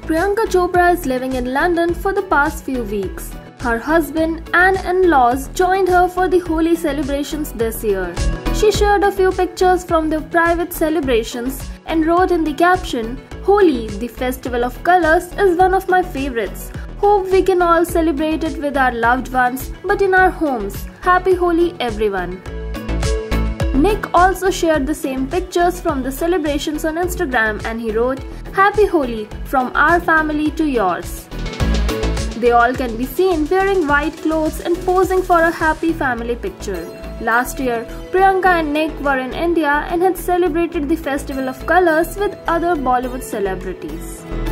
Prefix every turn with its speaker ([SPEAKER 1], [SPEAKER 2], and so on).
[SPEAKER 1] Priyanka Chopra is living in London for the past few weeks. Her husband and in-laws joined her for the Holi celebrations this year. She shared a few pictures from their private celebrations and wrote in the caption, "Holi, the festival of colors, is one of my favorites. Hope we can all celebrate it with our loved ones, but in our homes. Happy Holi, everyone." Nick also shared the same pictures from the celebrations on Instagram and he wrote, "Happy Holi from our family to yours." They all can be seen wearing white clothes and posing for a happy family picture. Last year, Priyanka and Nick were in India and had celebrated the Festival of Colors with other Bollywood celebrities.